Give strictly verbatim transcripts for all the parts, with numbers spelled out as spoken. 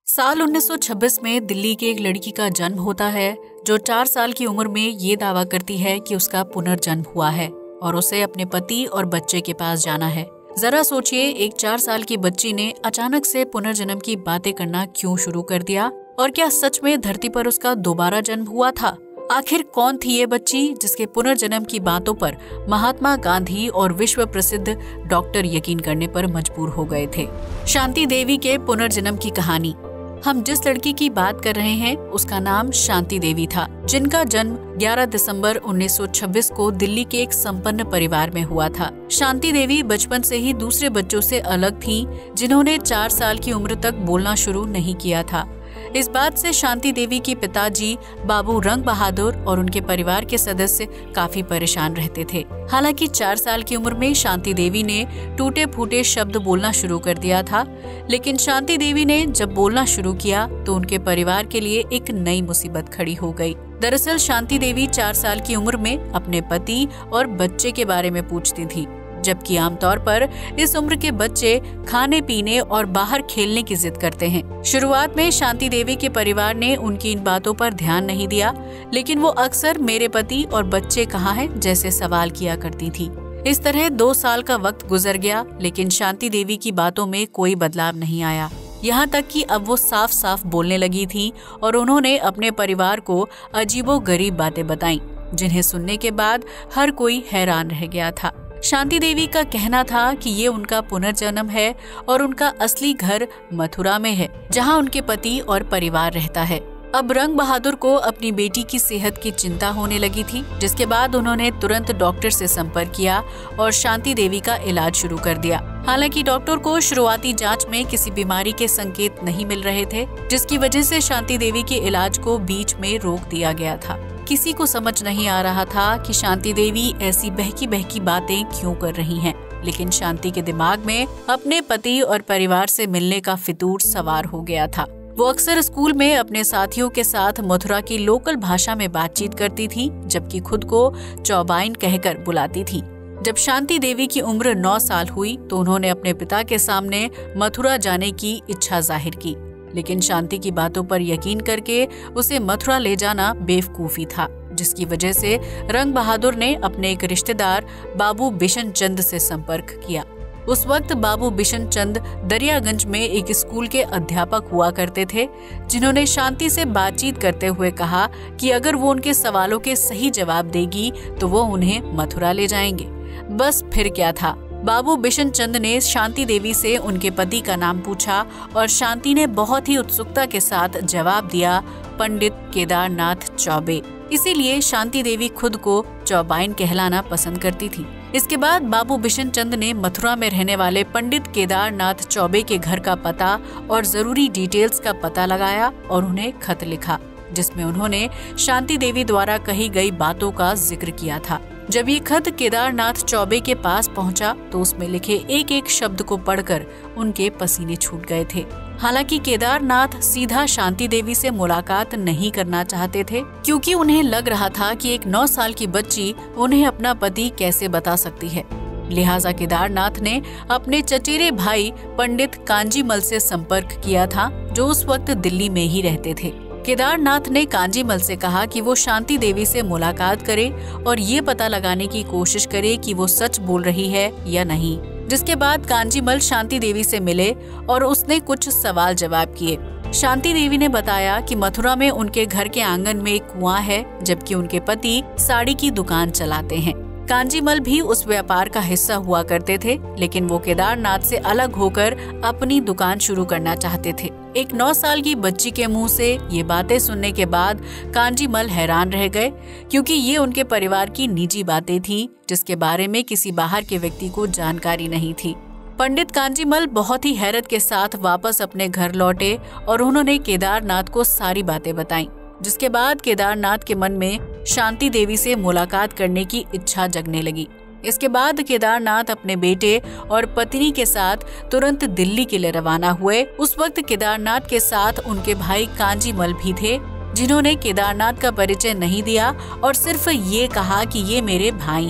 साल उन्नीस सौ छब्बीस में दिल्ली की एक लड़की का जन्म होता है जो चार साल की उम्र में ये दावा करती है कि उसका पुनर्जन्म हुआ है और उसे अपने पति और बच्चे के पास जाना है। जरा सोचिए, एक चार साल की बच्ची ने अचानक से पुनर्जन्म की बातें करना क्यों शुरू कर दिया और क्या सच में धरती पर उसका दोबारा जन्म हुआ था? आखिर कौन थी ये बच्ची जिसके पुनर्जन्म की बातों पर महात्मा गांधी और विश्व प्रसिद्ध डॉक्टर यकीन करने पर मजबूर हो गए थे? शांति देवी के पुनर्जन्म की कहानी। हम जिस लड़की की बात कर रहे हैं उसका नाम शांति देवी था, जिनका जन्म ग्यारह दिसंबर उन्नीस सौ छब्बीस को दिल्ली के एक संपन्न परिवार में हुआ था। शांति देवी बचपन से ही दूसरे बच्चों से अलग थीं, जिन्होंने चार साल की उम्र तक बोलना शुरू नहीं किया था। इस बात से शांति देवी के पिताजी बाबू रंग बहादुर और उनके परिवार के सदस्य काफी परेशान रहते थे। हालांकि चार साल की उम्र में शांति देवी ने टूटे फूटे शब्द बोलना शुरू कर दिया था, लेकिन शांति देवी ने जब बोलना शुरू किया तो उनके परिवार के लिए एक नई मुसीबत खड़ी हो गई। दरअसल शांति देवी चार साल की उम्र में अपने पति और बच्चे के बारे में पूछती थी, जबकि आमतौर पर इस उम्र के बच्चे खाने पीने और बाहर खेलने की जिद करते हैं। शुरुआत में शांति देवी के परिवार ने उनकी इन बातों पर ध्यान नहीं दिया, लेकिन वो अक्सर मेरे पति और बच्चे कहाँ हैं जैसे सवाल किया करती थी। इस तरह दो साल का वक्त गुजर गया, लेकिन शांति देवी की बातों में कोई बदलाव नहीं आया। यहाँ तक कि अब वो साफ साफ बोलने लगी थी और उन्होंने अपने परिवार को अजीबोगरीब बातें बताईं, जिन्हें सुनने के बाद हर कोई हैरान रह गया था। शांति देवी का कहना था कि ये उनका पुनर्जन्म है और उनका असली घर मथुरा में है, जहां उनके पति और परिवार रहता है। अब रंग बहादुर को अपनी बेटी की सेहत की चिंता होने लगी थी, जिसके बाद उन्होंने तुरंत डॉक्टर से संपर्क किया और शांति देवी का इलाज शुरू कर दिया। हालांकि डॉक्टर को शुरुआती जांच में किसी बीमारी के संकेत नहीं मिल रहे थे, जिसकी वजह से शांति देवी के इलाज को बीच में रोक दिया गया था। किसी को समझ नहीं आ रहा था कि शांति देवी ऐसी बहकी बहकी बातें क्यों कर रही हैं, लेकिन शांति के दिमाग में अपने पति और परिवार से मिलने का फितूर सवार हो गया था। वो अक्सर स्कूल में अपने साथियों के साथ मथुरा की लोकल भाषा में बातचीत करती थी, जबकि खुद को चौबाइन कहकर बुलाती थी। जब शांति देवी की उम्र नौ साल हुई तो उन्होंने अपने पिता के सामने मथुरा जाने की इच्छा जाहिर की, लेकिन शांति की बातों पर यकीन करके उसे मथुरा ले जाना बेवकूफी था, जिसकी वजह से रंग बहादुर ने अपने एक रिश्तेदार बाबू बिशन चंद से संपर्क किया। उस वक्त बाबू बिशन चंद दरियागंज में एक स्कूल के अध्यापक हुआ करते थे, जिन्होंने शांति से बातचीत करते हुए कहा कि अगर वो उनके सवालों के सही जवाब देगी तो वो उन्हें मथुरा ले जाएंगे। बस फिर क्या था, बाबू बिशन चंद ने शांति देवी से उनके पति का नाम पूछा और शांति ने बहुत ही उत्सुकता के साथ जवाब दिया, पंडित केदारनाथ चौबे। इसीलिए शांति देवी खुद को चौबाइन कहलाना पसंद करती थी। इसके बाद बाबू बिशन चंद ने मथुरा में रहने वाले पंडित केदारनाथ चौबे के घर का पता और जरूरी डिटेल्स का पता लगाया और उन्हें खत लिखा, जिसमें उन्होंने शांति देवी द्वारा कही गई बातों का जिक्र किया था। जब ये खत केदारनाथ चौबे के पास पहुंचा तो उसमें लिखे एक एक शब्द को पढ़कर उनके पसीने छूट गए थे। हालांकि केदारनाथ सीधा शांति देवी से मुलाकात नहीं करना चाहते थे, क्योंकि उन्हें लग रहा था कि एक नौ साल की बच्ची उन्हें अपना पति कैसे बता सकती है। लिहाजा केदारनाथ ने अपने चचेरे भाई पंडित कांजीमल से संपर्क किया था, जो उस वक्त दिल्ली में ही रहते थे। केदारनाथ ने कांजीमल से कहा कि वो शांति देवी से मुलाकात करे और ये पता लगाने की कोशिश करे कि वो सच बोल रही है या नहीं। जिसके बाद कांजीमल शांति देवी से मिले और उसने कुछ सवाल जवाब किए। शांति देवी ने बताया कि मथुरा में उनके घर के आंगन में एक कुआं है, जबकि उनके पति साड़ी की दुकान चलाते हैं। कांजीमल भी उस व्यापार का हिस्सा हुआ करते थे, लेकिन वो केदारनाथ से अलग होकर अपनी दुकान शुरू करना चाहते थे। एक नौ साल की बच्ची के मुंह से ये बातें सुनने के बाद कांजीमल हैरान रह गए, क्योंकि ये उनके परिवार की निजी बातें थीं, जिसके बारे में किसी बाहर के व्यक्ति को जानकारी नहीं थी। पंडित कांजीमल बहुत ही हैरत के साथ वापस अपने घर लौटे और उन्होंने केदारनाथ को सारी बातें बताईं, जिसके बाद केदारनाथ के मन में शांति देवी से मुलाकात करने की इच्छा जगने लगी। इसके बाद केदारनाथ अपने बेटे और पत्नी के साथ तुरंत दिल्ली के लिए रवाना हुए। उस वक्त केदारनाथ के साथ उनके भाई कांजीमल भी थे, जिन्होंने केदारनाथ का परिचय नहीं दिया और सिर्फ ये कहा कि ये मेरे भाई हैं।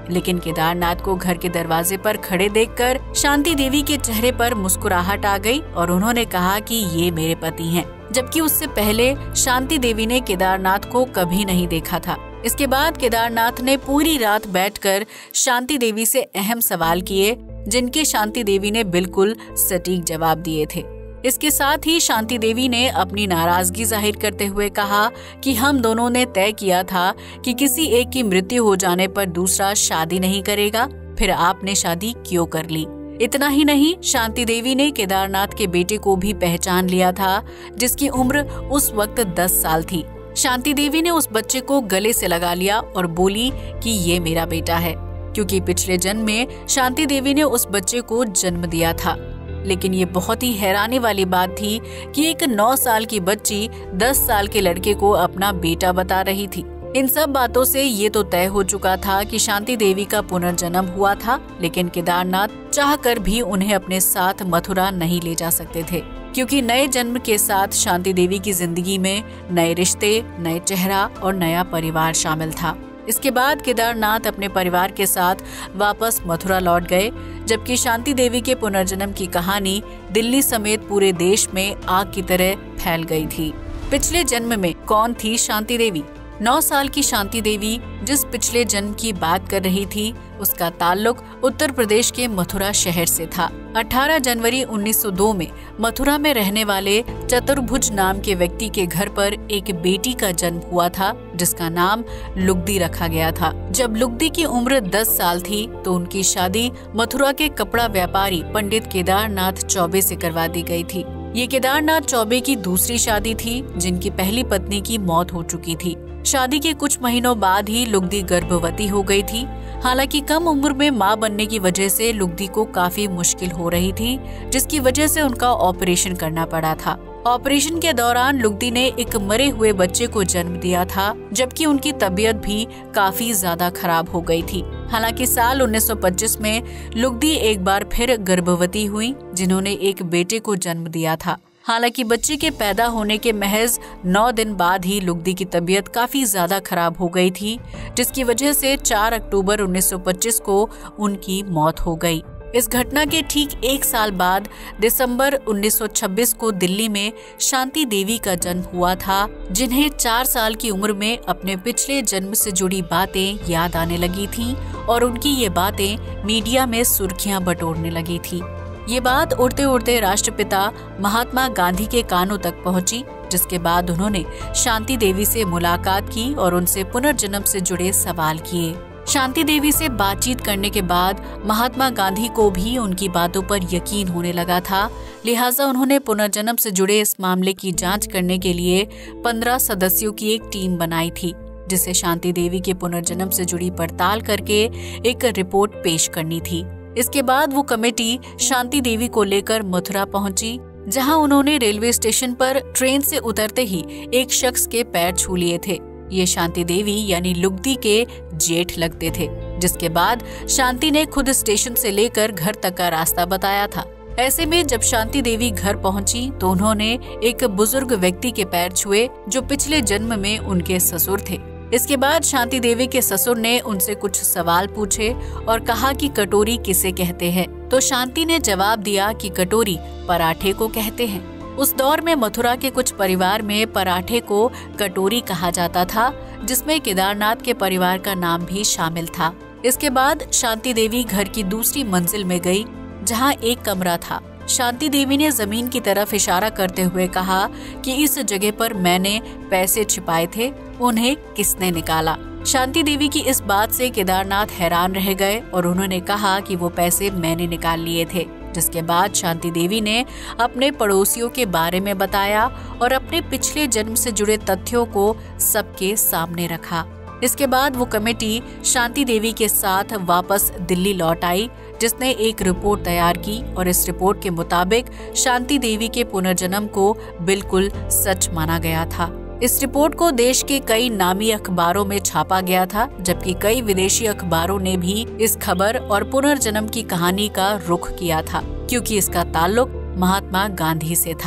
लेकिन केदारनाथ को घर के दरवाजे पर खड़े देखकर शांति देवी के चेहरे पर मुस्कुराहट आ गई और उन्होंने कहा कि ये मेरे पति हैं, जबकि उससे पहले शांति देवी ने केदारनाथ को कभी नहीं देखा था। इसके बाद केदारनाथ ने पूरी रात बैठकर शांति देवी से अहम सवाल किए, जिनके शांति देवी ने बिल्कुल सटीक जवाब दिए थे। इसके साथ ही शांति देवी ने अपनी नाराजगी जाहिर करते हुए कहा कि हम दोनों ने तय किया था कि किसी एक की मृत्यु हो जाने पर दूसरा शादी नहीं करेगा, फिर आपने शादी क्यों कर ली। इतना ही नहीं, शांति देवी ने केदारनाथ के बेटे को भी पहचान लिया था, जिसकी उम्र उस वक्त दस साल थी। शांति देवी ने उस बच्चे को गले से लगा लिया और बोली कि ये मेरा बेटा है, क्योंकि पिछले जन्म में शांति देवी ने उस बच्चे को जन्म दिया था। लेकिन ये बहुत ही हैरानी वाली बात थी कि एक नौ साल की बच्ची दस साल के लड़के को अपना बेटा बता रही थी। इन सब बातों से ये तो तय हो चुका था कि शांति देवी का पुनर्जन्म हुआ था, लेकिन केदारनाथ चाहकर भी उन्हें अपने साथ मथुरा नहीं ले जा सकते थे, क्योंकि नए जन्म के साथ शांति देवी की जिंदगी में नए रिश्ते, नए चेहरा और नया परिवार शामिल था। इसके बाद केदारनाथ अपने परिवार के साथ वापस मथुरा लौट गए, जबकि शांति देवी के पुनर्जन्म की कहानी दिल्ली समेत पूरे देश में आग की तरह फैल गई थी। पिछले जन्म में कौन थी शांति देवी? नौ साल की शांति देवी जिस पिछले जन्म की बात कर रही थी, उसका ताल्लुक उत्तर प्रदेश के मथुरा शहर से था। अठारह जनवरी उन्नीस सौ दो में मथुरा में रहने वाले चतुर्भुज नाम के व्यक्ति के घर पर एक बेटी का जन्म हुआ था, जिसका नाम लुगदी रखा गया था। जब लुगदी की उम्र दस साल थी तो उनकी शादी मथुरा के कपड़ा व्यापारी पंडित केदारनाथ चौबे से करवा दी गई थी। ये केदारनाथ चौबे की दूसरी शादी थी, जिनकी पहली पत्नी की मौत हो चुकी थी। शादी के कुछ महीनों बाद ही लुगदी गर्भवती हो गई थी। हालांकि कम उम्र में मां बनने की वजह से लुगदी को काफी मुश्किल हो रही थी, जिसकी वजह से उनका ऑपरेशन करना पड़ा था। ऑपरेशन के दौरान लुगदी ने एक मरे हुए बच्चे को जन्म दिया था, जबकि उनकी तबीयत भी काफी ज्यादा खराब हो गई थी। हालांकि साल उन्नीस सौ पच्चीस में लुगदी एक बार फिर गर्भवती हुई, जिन्होंने एक बेटे को जन्म दिया था। हालांकि बच्चे के पैदा होने के महज नौ दिन बाद ही लुगदी की तबीयत काफी ज्यादा खराब हो गई थी, जिसकी वजह से चार अक्टूबर उन्नीस सौ पच्चीस को उनकी मौत हो गई। इस घटना के ठीक एक साल बाद दिसंबर उन्नीस सौ छब्बीस को दिल्ली में शांति देवी का जन्म हुआ था, जिन्हें चार साल की उम्र में अपने पिछले जन्म से जुड़ी बातें याद आने लगी थी और उनकी ये बातें मीडिया में सुर्खियां बटोरने लगी थी। ये बात उड़ते उड़ते राष्ट्रपिता महात्मा गांधी के कानों तक पहुंची, जिसके बाद उन्होंने शांति देवी से मुलाकात की और उनसे पुनर्जन्म से जुड़े सवाल किए। शांति देवी से बातचीत करने के बाद महात्मा गांधी को भी उनकी बातों पर यकीन होने लगा था, लिहाजा उन्होंने पुनर्जन्म से जुड़े इस मामले की जांच करने के लिए पंद्रह सदस्यों की एक टीम बनाई थी, जिसे शांति देवी के पुनर्जन्म से जुड़ी पड़ताल करके एक रिपोर्ट पेश करनी थी। इसके बाद वो कमेटी शांति देवी को लेकर मथुरा पहुंची, जहां उन्होंने रेलवे स्टेशन पर ट्रेन से उतरते ही एक शख्स के पैर छू लिए थे। ये शांति देवी यानी लुगदी के जेठ लगते थे, जिसके बाद शांति ने खुद स्टेशन से लेकर घर तक का रास्ता बताया था। ऐसे में जब शांति देवी घर पहुंची तो उन्होंने एक बुजुर्ग व्यक्ति के पैर छुए, जो पिछले जन्म में उनके ससुर थे। इसके बाद शांति देवी के ससुर ने उनसे कुछ सवाल पूछे और कहा कि कटोरी किसे कहते हैं, तो शांति ने जवाब दिया कि कटोरी पराठे को कहते हैं। उस दौर में मथुरा के कुछ परिवार में पराठे को कटोरी कहा जाता था, जिसमें केदारनाथ के परिवार का नाम भी शामिल था। इसके बाद शांति देवी घर की दूसरी मंजिल में गई, जहां एक कमरा था। शांति देवी ने जमीन की तरफ इशारा करते हुए कहा कि इस जगह पर मैंने पैसे छिपाए थे, उन्हें किसने निकाला। शांति देवी की इस बात से केदारनाथ हैरान रह गए और उन्होंने कहा कि वो पैसे मैंने निकाल लिए थे। जिसके बाद शांति देवी ने अपने पड़ोसियों के बारे में बताया और अपने पिछले जन्म से जुड़े तथ्यों को सबके सामने रखा। इसके बाद वो कमेटी शांति देवी के साथ वापस दिल्ली लौट आई, जिसने एक रिपोर्ट तैयार की और इस रिपोर्ट के मुताबिक शांति देवी के पुनर्जन्म को बिल्कुल सच माना गया था। इस रिपोर्ट को देश के कई नामी अखबारों में छापा गया था, जबकि कई विदेशी अखबारों ने भी इस खबर और पुनर्जन्म की कहानी का रुख किया था, क्योंकि इसका ताल्लुक महात्मा गांधी से था।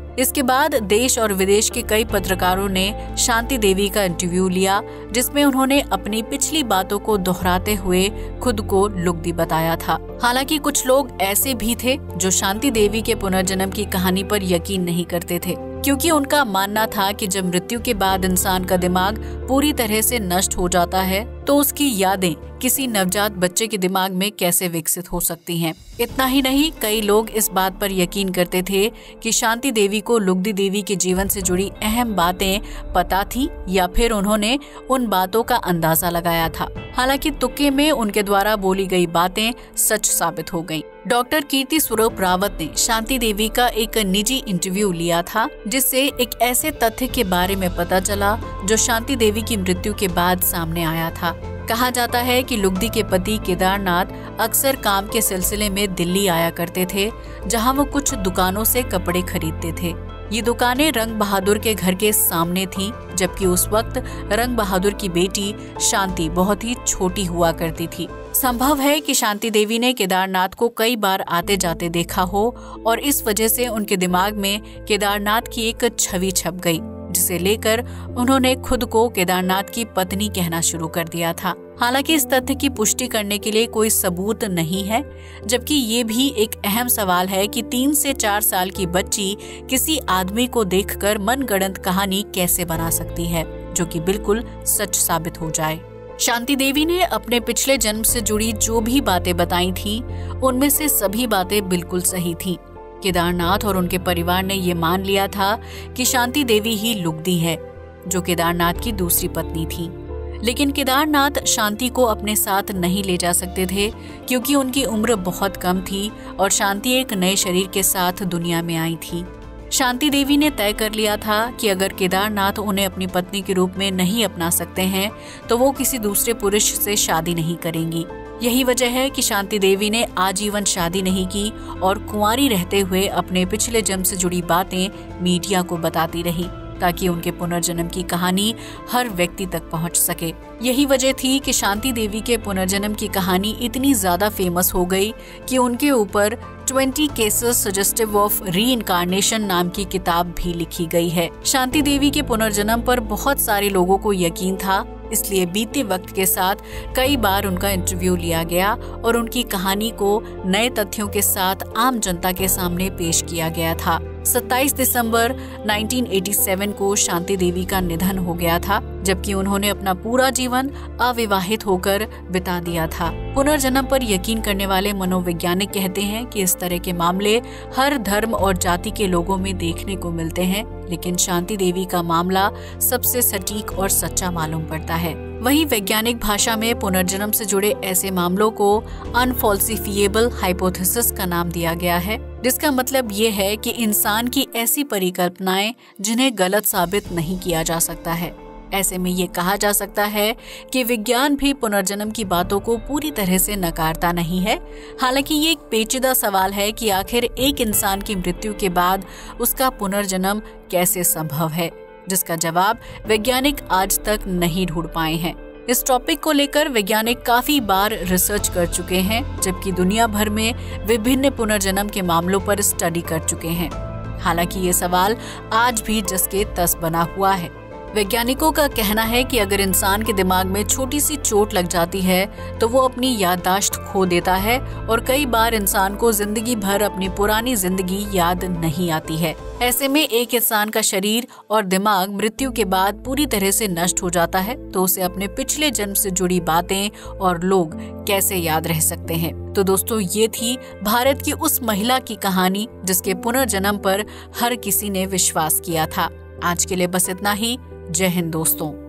इसके बाद देश और विदेश के कई पत्रकारों ने शांति देवी का इंटरव्यू लिया, जिसमें उन्होंने अपनी पिछली बातों को दोहराते हुए खुद को लुगदी बताया था। हालांकि कुछ लोग ऐसे भी थे जो शांति देवी के पुनर्जन्म की कहानी पर यकीन नहीं करते थे, क्योंकि उनका मानना था कि जब मृत्यु के बाद इंसान का दिमाग पूरी तरह से नष्ट हो जाता है तो उसकी यादें किसी नवजात बच्चे के दिमाग में कैसे विकसित हो सकती हैं। इतना ही नहीं, कई लोग इस बात पर यकीन करते थे कि शांति देवी को लुगदी देवी के जीवन से जुड़ी अहम बातें पता थी या फिर उन्होंने उन बातों का अंदाजा लगाया था। हालांकि तुक्के में उनके द्वारा बोली गई बातें सच साबित हो गईं। डॉक्टर कीर्ति स्वरूप रावत ने शांति देवी का एक निजी इंटरव्यू लिया था, जिससे एक ऐसे तथ्य के बारे में पता चला जो शांति देवी की मृत्यु के बाद सामने आया था। कहा जाता है कि लुगदी के पति केदारनाथ अक्सर काम के सिलसिले में दिल्ली आया करते थे, जहां वो कुछ दुकानों से कपड़े खरीदते थे। ये दुकानें रंग बहादुर के घर के सामने थीं, जबकि उस वक्त रंग बहादुर की बेटी शांति बहुत ही छोटी हुआ करती थी। संभव है कि शांति देवी ने केदारनाथ को कई बार आते जाते देखा हो और इस वजह से उनके दिमाग में केदारनाथ की एक छवि छप गई, जिसे लेकर उन्होंने खुद को केदारनाथ की पत्नी कहना शुरू कर दिया था। हालांकि इस तथ्य की पुष्टि करने के लिए कोई सबूत नहीं है, जबकि ये भी एक अहम सवाल है कि तीन से चार साल की बच्ची किसी आदमी को देखकर मनगढ़ंत कहानी कैसे बना सकती है, जो कि बिल्कुल सच साबित हो जाए। शांति देवी ने अपने पिछले जन्म से जुड़ी जो भी बातें बताई थी, उनमें से सभी बातें बिल्कुल सही थी। केदारनाथ और उनके परिवार ने ये मान लिया था कि शांति देवी ही लुगदी है, जो केदारनाथ की दूसरी पत्नी थी। लेकिन केदारनाथ शांति को अपने साथ नहीं ले जा सकते थे, क्योंकि उनकी उम्र बहुत कम थी और शांति एक नए शरीर के साथ दुनिया में आई थी। शांति देवी ने तय कर लिया था कि अगर केदारनाथ उन्हें अपनी पत्नी के रूप में नहीं अपना सकते हैं तो वो किसी दूसरे पुरुष से शादी नहीं करेंगी। यही वजह है कि शांति देवी ने आजीवन शादी नहीं की और कुंवारी रहते हुए अपने पिछले जन्म से जुड़ी बातें मीडिया को बताती रही, ताकि उनके पुनर्जन्म की कहानी हर व्यक्ति तक पहुंच सके। यही वजह थी कि शांति देवी के पुनर्जन्म की कहानी इतनी ज्यादा फेमस हो गई कि उनके ऊपर twenty cases suggestive of reincarnation नाम की किताब भी लिखी गई है। शांति देवी के पुनर्जन्म पर बहुत सारे लोगों को यकीन था, इसलिए बीते वक्त के साथ कई बार उनका इंटरव्यू लिया गया और उनकी कहानी को नए तथ्यों के साथ आम जनता के सामने पेश किया गया था। सत्ताईस दिसंबर उन्नीस सौ सत्तासी को शांति देवी का निधन हो गया था, जबकि उन्होंने अपना पूरा जीवन अविवाहित होकर बिता दिया था। पुनर्जन्म पर यकीन करने वाले मनोवैज्ञानिक कहते हैं कि इस तरह के मामले हर धर्म और जाति के लोगों में देखने को मिलते हैं, लेकिन शांति देवी का मामला सबसे सटीक और सच्चा मालूम पड़ता है। वहीं वैज्ञानिक भाषा में पुनर्जन्म से जुड़े ऐसे मामलों को अनफॉल्सिफिएबल हाइपोथेसिस का नाम दिया गया है, जिसका मतलब ये है कि इंसान की ऐसी परिकल्पनाएं जिन्हें गलत साबित नहीं किया जा सकता है। ऐसे में ये कहा जा सकता है कि विज्ञान भी पुनर्जन्म की बातों को पूरी तरह से नकारता नहीं है। हालांकि ये एक पेचीदा सवाल है कि आखिर एक इंसान की मृत्यु के बाद उसका पुनर्जन्म कैसे संभव है, जिसका जवाब वैज्ञानिक आज तक नहीं ढूंढ पाए हैं। इस टॉपिक को लेकर वैज्ञानिक काफी बार रिसर्च कर चुके हैं, जबकि दुनिया भर में विभिन्न पुनर्जन्म के मामलों पर स्टडी कर चुके हैं। हालांकि ये सवाल आज भी जस के तस बना हुआ है। वैज्ञानिकों का कहना है कि अगर इंसान के दिमाग में छोटी सी चोट लग जाती है तो वो अपनी याददाश्त खो देता है और कई बार इंसान को जिंदगी भर अपनी पुरानी जिंदगी याद नहीं आती है। ऐसे में एक इंसान का शरीर और दिमाग मृत्यु के बाद पूरी तरह से नष्ट हो जाता है तो उसे अपने पिछले जन्म से जुड़ी बातें और लोग कैसे याद रह सकते हैं। तो दोस्तों, ये थी भारत की उस महिला की कहानी जिसके पुनर्जन्म पर हर किसी ने विश्वास किया था। आज के लिए बस इतना ही। जय हिंद दोस्तों।